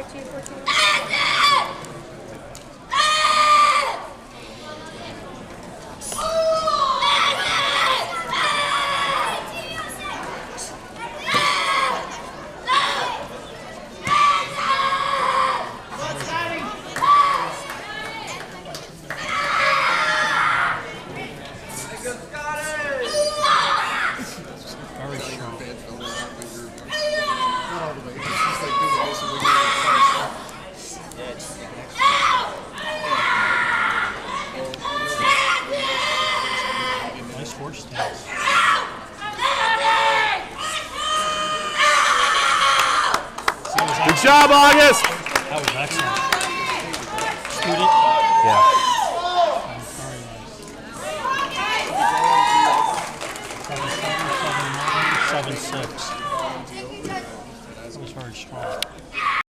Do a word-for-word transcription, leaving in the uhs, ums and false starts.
two fourteen. Nice horse stance. Good job, August. That was excellent. Student. Yeah. Seven seven, seven nine, seven six. That was very strong.